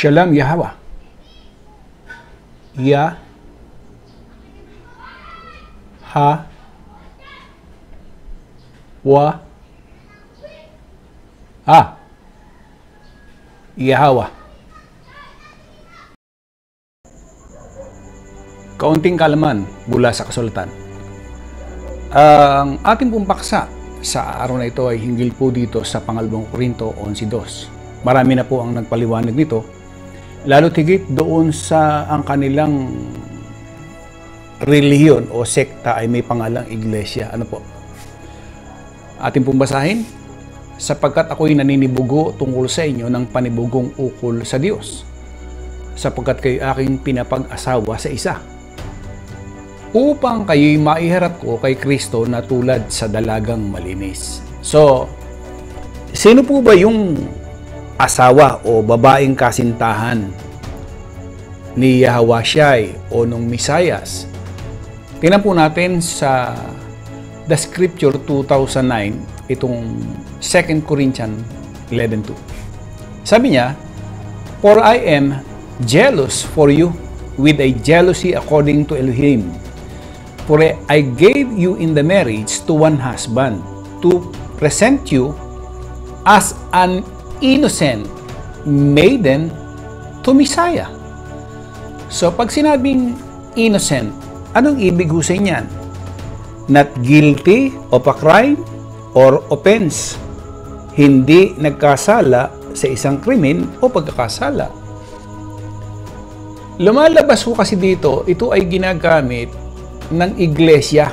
Shalom Yahweh. Ya Ha Wa Yahweh. Kaunting kalaman mula sa kasulatan. Ang ating pong paksa sa araw na ito ay hinggil po dito sa pangalawang Korinto 11:2. Marami na po ang nagpaliwanag nito, lalo tigit doon sa ang kanilang relihiyon o sekta ay may pangalang iglesia. Ano po? Ating pong basahin, sapagkat ako'y naninibugo tungkol sa inyo ng panibugong ukol sa Diyos, sapagkat kayo aking pinapag-asawa sa isa, upang kayo'y maiharap ko kay Kristo na tulad sa dalagang malinis. So, sino po ba yung asawa o babaeng kasintahan ni Yahawashi o nung Misayas? Tingnan po natin sa The Scripture 2009, itong 2 Corinthians 11:2. Sabi niya, "For I am jealous for you with a jealousy according to Elohim. For I gave you in the marriage to one husband, to present you as an innocent maiden to Messiah." So, pag sinabing innocent, anong ibig husay niyan? Not guilty of a crime or offense. Hindi nagkasala sa isang krimen o pagkakasala. Lumalabas ko kasi dito, ito ay ginagamit ng iglesia.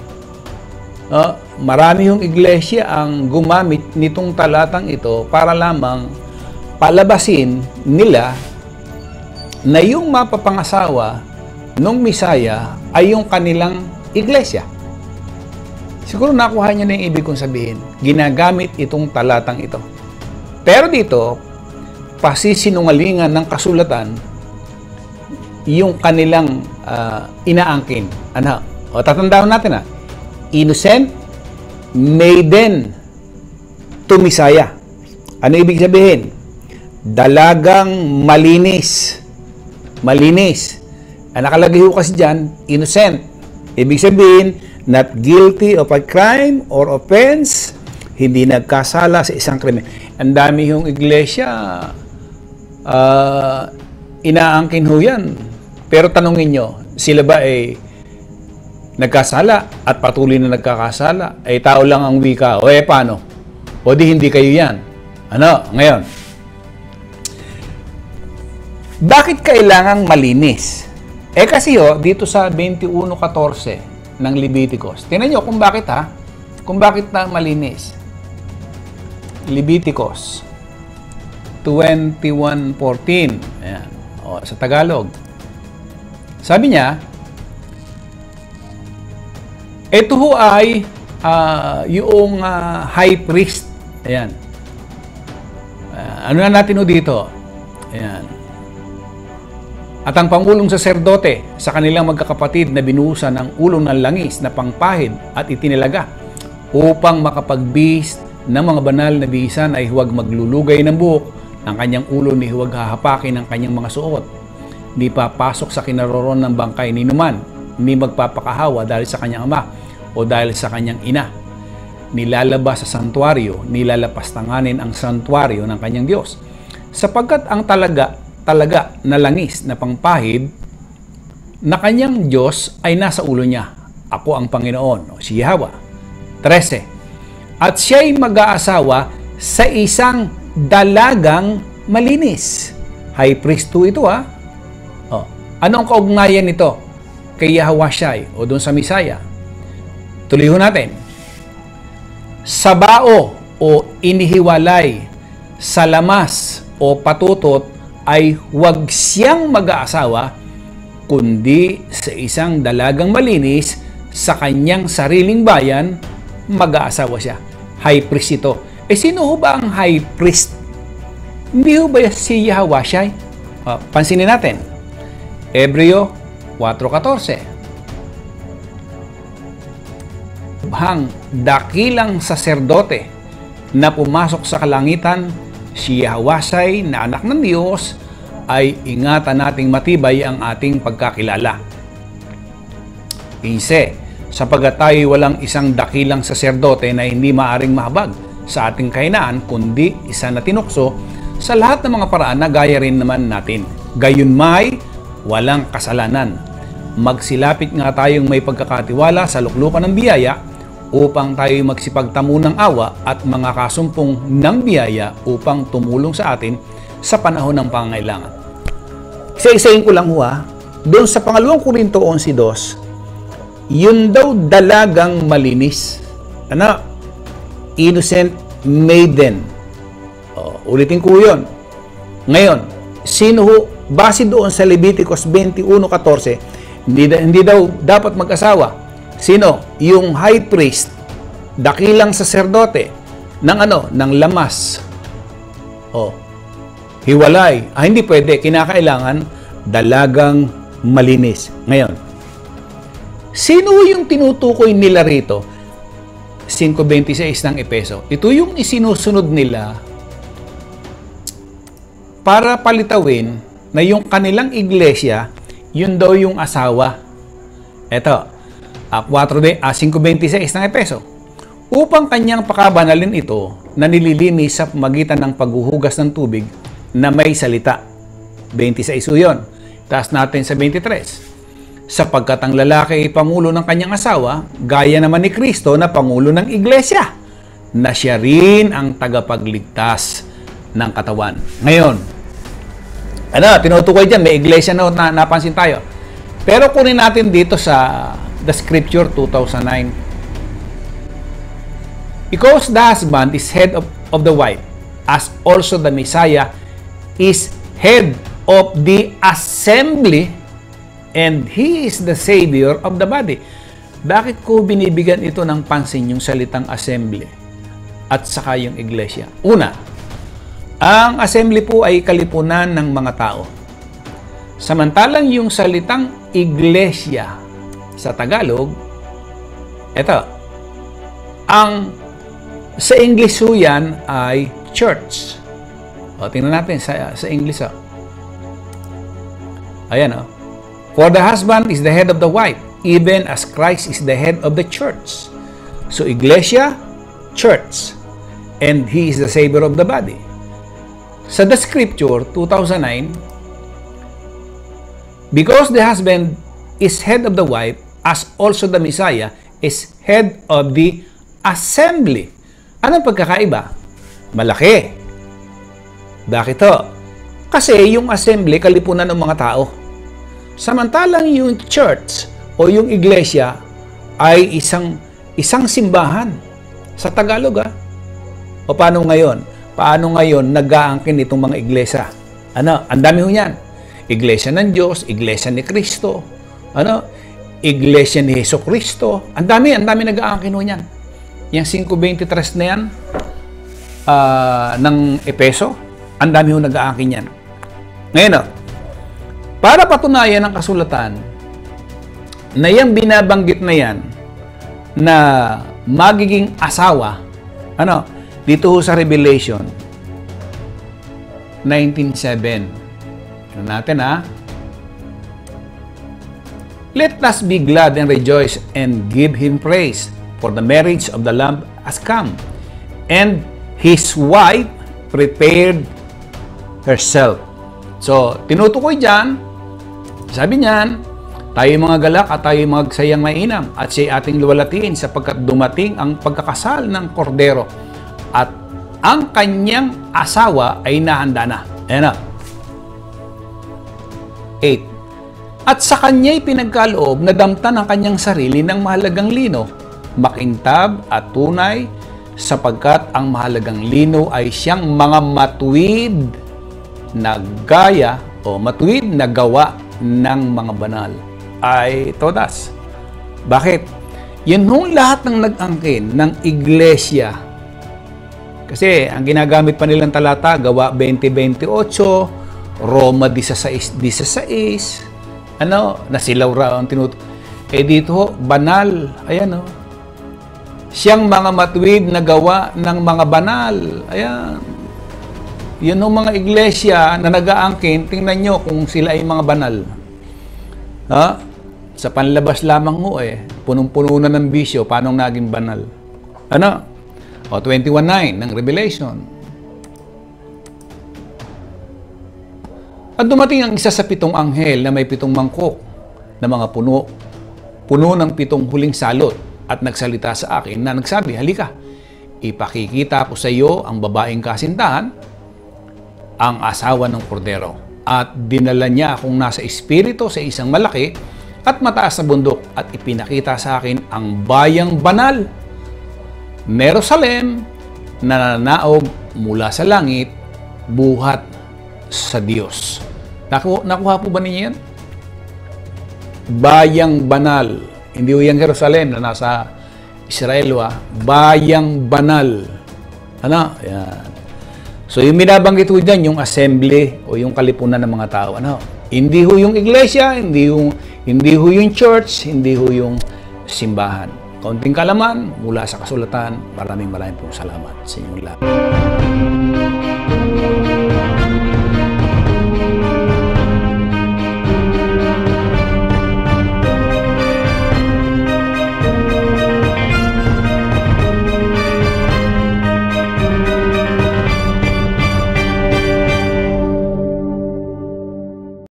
Marami yung iglesia ang gumamit nitong talatang ito para lamang palabasin nila na yung mapapangasawa nung Misaya ay yung kanilang iglesia. Siguro nakuha niyo na yung ibig kong sabihin. Ginagamit itong talatang ito. Pero dito, pasisinungalingan ng kasulatan yung kanilang inaangkin. Ano? O tatandaan natin innocent maiden to Messiah. Ano ibig sabihin? Dalagang malinis. Malinis. Ang nakalagay ho kasi dyan, innocent. Ibig sabihin, not guilty of a crime or offense, hindi nagkasala sa isang krimen. Ang dami yung iglesia, inaangkin ho yan. Pero tanungin nyo, sila ba ay nagkasala at patuloy na nagkakasala? Ay tao lang ang wika. O paano? O di hindi kayo yan. Ano? Ngayon, bakit kailangang malinis? Kasi dito sa 21:14 ng Leviticus. Tingnan nyo kung bakit Kung bakit na malinis. Leviticus 21:14. Ayan. Sa Tagalog. Sabi niya, ito ho ay yung high priest. Ayan. Ano na natin ho dito? Ayan. At ang pangulong saserdote sa kanilang magkakapatid na binuhusan ng ulo ng langis na pangpahid at itinilaga upang makapagbihis ng mga banal na bihisan ay huwag maglulugay ng buhok ng kanyang ulo ni huwag hahapakin ng kanyang mga suot. Hindi papasok sa kinaroroon ng bangkay ni numan, hindi magpapakahawa dahil sa kanyang ama o dahil sa kanyang ina. Nilalabas sa santuario, nilalapastanganin ang santuario ng kanyang Diyos. Sapagkat ang talaga na langis na pangpahid na kanyang Diyos ay nasa ulo niya. Ako ang Panginoon, o si Yahweh. 13. At siya'y mag-aasawa sa isang dalagang malinis. High priest to ito Ano ang kaugnayan nito kay Yahawashi o doon sa Misaya? Tuloy natin. Sabao o inihiwalay sa lamas o patutot ay huwag siyang mag-aasawa kundi sa isang dalagang malinis sa kanyang sariling bayan mag-aasawa siya. High priest ito. Sino ho ba ang high priest? Hindi ho ba si Yahawashi? Pansinin natin. Hebreo 4:14. Hang dakilang saserdote na pumasok sa kalangitan, si Yahawashi na anak ng Diyos ay ingatan nating matibay ang ating pagkakilala. 15. Sapagkat tayo walang isang dakilang saserdote na hindi maaring mahabag sa ating kahinaan, kundi isa na tinukso sa lahat ng mga paraan na gaya rin naman natin. Gayunmay, walang kasalanan. Magsilapit nga tayong may pagkakatiwala sa luklukan ng biyaya upang tayo magsipagtamo ng awa at mga kasumpong ng biyaya upang tumulong sa atin sa panahon ng pangangailangan. Isa-isahin ko lang doon sa pangalawang Korinto 11:2, yun daw dalagang malinis. Innocent maiden. Ulitin ko yun. Ngayon, sino base doon sa Leviticus 21:14, hindi daw dapat mag-asawa. Sino? Yung high priest, dakilang saserdote ng lamas. Hiwalay. Hindi pwede. Kinakailangan dalagang malinis. Ngayon, sino yung tinutukoy nila rito? 5:26 ng Efeso. Ito yung isinusunod nila para palitawin na yung kanilang iglesia, yun daw yung asawa. Ito, 5:26 ng Efeso. Upang kanyang pakabanalin ito na nililinis sa magitan ng paghuhugas ng tubig na may salita. 26 yun. Taas natin sa 23. Sapagkat ang lalaki ay pangulo ng kanyang asawa, gaya naman ni Kristo na pangulo ng iglesia, na siya rin ang tagapagligtas ng katawan. Ngayon, tinutukoy dyan, may iglesia na napansin tayo. Pero kunin natin dito sa The Scripture 2009. Because the husband is head of the wife, as also the Messiah is head of the assembly, and He is the Savior of the body. Bakit ko binibigyan ito ng pansin yung salitang assembly at saka yung iglesia? Una, ang assembly po ay kalipunan ng mga tao. Samantalang yung salitang iglesia sa Tagalog, sa English po yan ay church. Tingnan natin sa English. Ayan. For the husband is the head of the wife, even as Christ is the head of the church. So, iglesia, church, and He is the Savior of the body. Sa The Scripture, 2009, because the husband is head of the wife, as also the Messiah is head of the assembly. Anong pagkakaiba? Malaki. Bakit to? Kasi yung assembly, kalipunan ng mga tao. Samantalang yung church o yung iglesia ay isang simbahan. Sa Tagalog, O paano ngayon? Paano ngayon nag-aangkin itong mga iglesia? Ang dami ho yan. Iglesia ng Diyos, iglesia ni Kristo, iglesia ni Hesus Kristo. Ang dami nag-aangkin ho yan. Yung 5:23 na yan ng Efeso, ang dami ho nag-aangkin yan. Ngayon, para patunayan ang kasulatan na yung binabanggit na yan na magiging asawa, dito sa Revelation 19:7. Ano natin Let us be glad and rejoice and give Him praise, for the marriage of the Lamb has come, and His wife prepared herself. So, tinutukoy dyan, sabi niyan, tayo mga galak at tayo magsayang mainam at siya ating luwalatiin sapagkat dumating ang pagkakasal ng kordero at ang kanyang asawa ay nahanda na. Ayan 8. At sa kanya'y pinagkaloob na damtan ang kanyang sarili ng mahalagang lino, makintab at tunay, sapagkat ang mahalagang lino ay siyang mga matuwid na gaya o matuwid na gawa ng mga banal. Ay todas. Bakit? Yun yung lahat ng nag-angkin ng iglesia. Kasi ang ginagamit pa nilang talata, Gawa 20:28, Roma 16:16, nasilaw raw ang dito banal. Ayan siyang mga matuwid na gawa ng mga banal. Ayan. Yun ang mga iglesia na nag-aangkin, tingnan nyo kung sila ay mga banal. Ha? Sa panlabas lamang mo punong-puno na ng bisyo, paano naging banal? Ano? O 21:9 ng Revelation. At dumating ang isa sa 7 anghel na may 7 mangkok na mga puno ng 7 huling salot at nagsalita sa akin na nagsabi, halika, ipakikita ko sa iyo ang babaeng kasintahan, ang asawa ng kordero. At dinala niya akong nasa espiritu sa isang malaki at mataas na bundok at ipinakita sa akin ang bayang banal, Jerusalem, na nananaog mula sa langit, buhat sa Diyos. Nakuha po ba ninyo yan? Bayang banal. Hindi ho yung Jerusalem na nasa Israel, bayang banal. Ano? Yan. So, yung binabanggit ho dyan, yung assembly o yung kalipunan ng mga tao. Ano? Hindi ho yung iglesia, hindi ho yung church, hindi ho yung simbahan. Kaunting kalaman mula sa kasulatan. Maraming pong salamat sa inyong lahat.